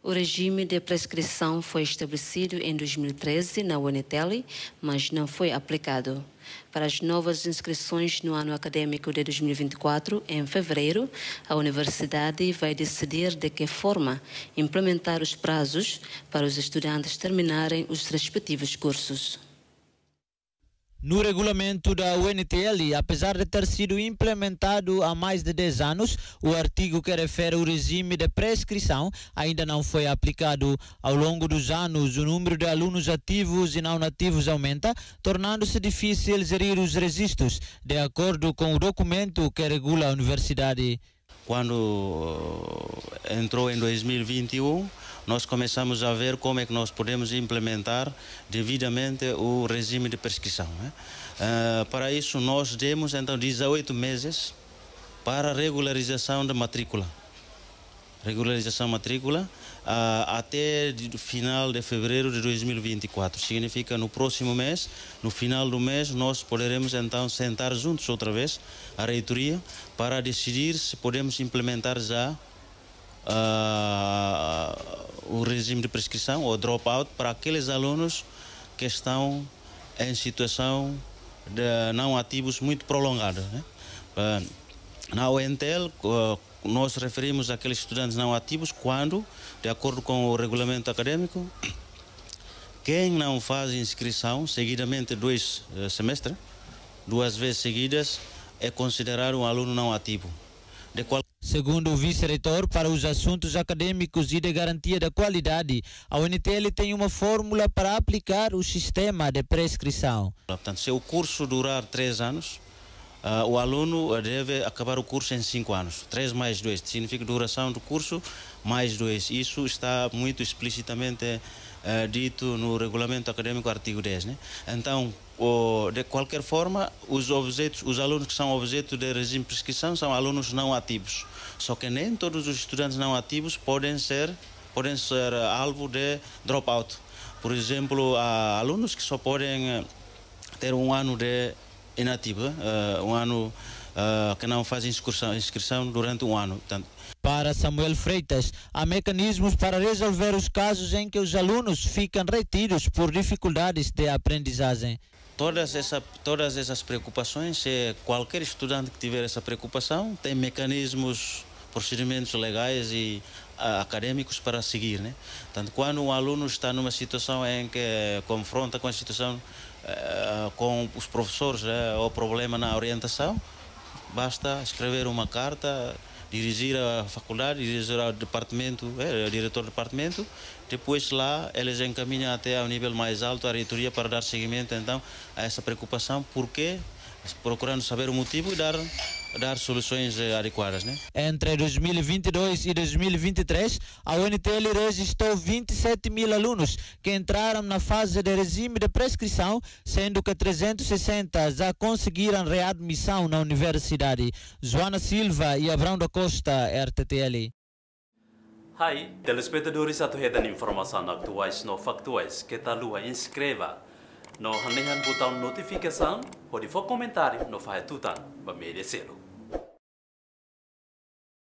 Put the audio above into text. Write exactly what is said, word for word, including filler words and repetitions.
O regime de prescrição foi estabelecido em dois mil e treze na UNITEL, mas não foi aplicado. Para as novas inscrições no ano acadêmico de dois mil e vinte e quatro, em fevereiro, a universidade vai decidir de que forma implementar os prazos para os estudantes terminarem os respectivos cursos. No regulamento da U N T L, apesar de ter sido implementado há mais de dez anos, o artigo que refere o regime de prescrição ainda não foi aplicado. Ao longo dos anos, o número de alunos ativos e não nativos aumenta, tornando-se difícil gerir os registros, de acordo com o documento que regula a universidade. Quando entrou em dois mil e vinte e um, nós começamos a ver como é que nós podemos implementar devidamente o regime de prescrição, né? Uh, para isso, nós demos então dezoito meses para regularização da matrícula. Regularização matrícula uh, até o final de fevereiro de dois mil e vinte e quatro. Significa no próximo mês, no final do mês, nós poderemos então sentar juntos outra vez a reitoria para decidir se podemos implementar já uh, o regime de prescrição ou dropout para aqueles alunos que estão em situação de não ativos muito prolongada, né? Uh, na U N T L, uh, nós referimos aqueles estudantes não ativos quando, de acordo com o regulamento acadêmico, quem não faz inscrição seguidamente dois uh, semestres, duas vezes seguidas, é considerado um aluno não ativo. De qual... Segundo o vice-reitor para os assuntos acadêmicos e de garantia da qualidade, a U N T L tem uma fórmula para aplicar o sistema de prescrição. Portanto, se o curso durar três anos, Uh, o aluno deve acabar o curso em cinco anos. Três mais dois significa duração do curso mais dois. Isso está muito explicitamente uh, dito no regulamento acadêmico, artigo dez. Né? Então, o, de qualquer forma, os, objetos, os alunos que são objeto de regime de prescrição são alunos não ativos. Só que nem todos os estudantes não ativos podem ser, podem ser alvo de dropout. Por exemplo, há alunos que só podem ter um ano de inativo, uh, um ano uh, que não faz inscrição, inscrição durante um ano. Portanto, para Samuel Freitas, há mecanismos para resolver os casos em que os alunos ficam retidos por dificuldades de aprendizagem. Todas, essa, todas essas preocupações, se qualquer estudante que tiver essa preocupação, tem mecanismos, procedimentos legais e uh, acadêmicos para seguir, né? Portanto, quando um aluno está numa situação em que confronta com a situação Uh, com os professores uh, o problema na orientação, basta escrever uma carta, dirigir à faculdade, dirigir ao departamento, eh, ao diretor do departamento, depois lá eles encaminham até ao nível mais alto a reitoria para dar seguimento então a essa preocupação, porque procurando saber o motivo e dar, dar soluções adequadas, né? Entre dois mil e vinte e dois e dois mil e vinte e três, a U N T L registrou vinte e sete mil alunos que entraram na fase de regime de prescrição, sendo que trezentos e sessenta já conseguiram readmissão na universidade. Joana Silva e Abrão da Costa, R T T L. Hai, telespectadores atuhedan informação atuais no factuais que tal lua inscreva no hanehan botão notificação, pode for comentário no faz tutan, para merecer.